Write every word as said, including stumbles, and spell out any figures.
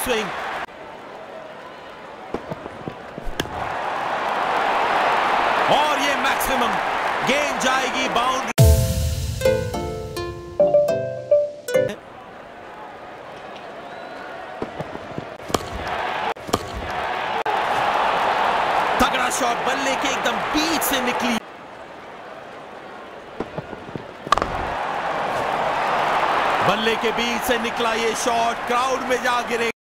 Swing. और ये maximum, गेंद जाएगी बाउंड्री। तगड़ा शॉट बल्ले के एकदम बीच से निकली। बल्ले के बीच से निकला ये शॉट क्राउड में जा गिरे।